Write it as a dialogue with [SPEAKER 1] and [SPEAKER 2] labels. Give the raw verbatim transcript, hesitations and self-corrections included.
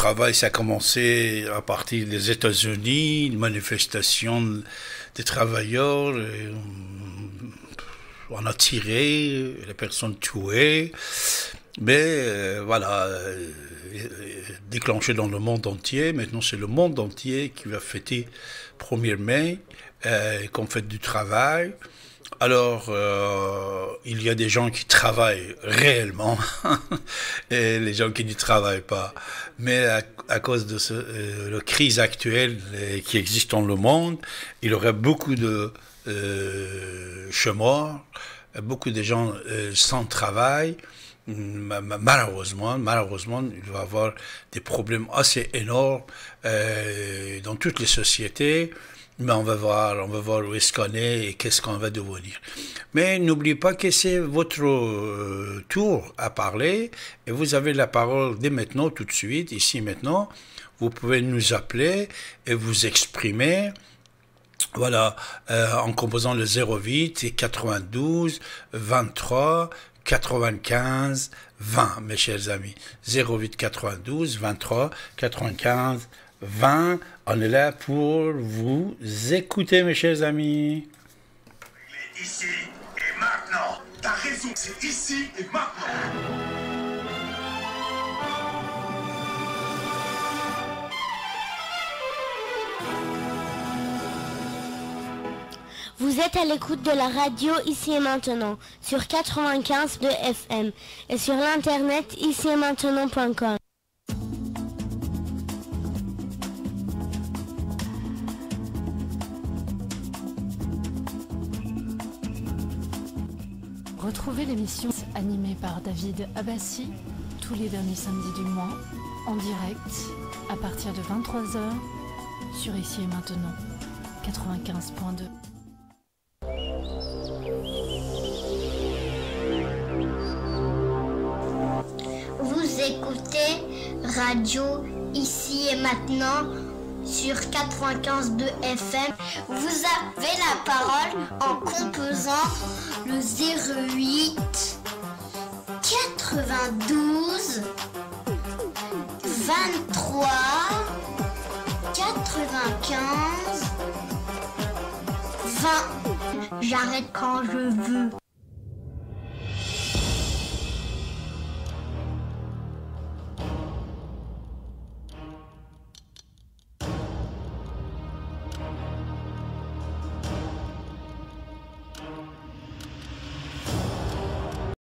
[SPEAKER 1] travail, ça a commencé à partir des États-Unis, une manifestation des travailleurs. Et on a tiré, les personnes tuées. Mais euh, voilà, euh, déclenché dans le monde entier. Maintenant, c'est le monde entier qui va fêter premier mai euh, comme fête du travail. Alors, euh, il y a des gens qui travaillent réellement et les gens qui n'y travaillent pas. Mais à, à cause de ce, euh, la crise actuelle euh, qui existe dans le monde, il y aurait beaucoup de euh, chômeurs, beaucoup de gens euh, sans travail. Malheureusement, malheureusement, il va y avoir des problèmes assez énormes euh, dans toutes les sociétés. Mais on va voir, on va voir où est-ce qu'on est et qu'est-ce qu'on va devenir. Mais n'oubliez pas que c'est votre euh, tour à parler et vous avez la parole dès maintenant, tout de suite, ici maintenant. Vous pouvez nous appeler et vous exprimer. Voilà, euh, en composant le zéro huit et quatre-vingt-douze, vingt-trois, quatre-vingt-quinze, vingt, mes chers amis. zéro huit quatre-vingt-douze, vingt-trois, quatre-vingt-quinze, vingt. On est là pour vous écouter, mes chers amis.
[SPEAKER 2] Il est ici et maintenant. T'as raison, c'est ici et maintenant.
[SPEAKER 3] Vous êtes à l'écoute de la radio Ici et Maintenant sur quatre-vingt-quinze de F M et sur l'internet ici et maintenant point com.
[SPEAKER 4] Retrouvez l'émission animée par David Abbassi tous les derniers samedis du mois en direct à partir de vingt-trois heures sur Ici et Maintenant quatre-vingt-quinze point deux.
[SPEAKER 3] Vous écoutez Radio Ici et Maintenant sur quatre-vingt-quinze de F M. Vous avez la parole en composant le zéro huit quatre-vingt-douze vingt-trois quatre-vingt-quinze vingt. J'arrête quand je veux.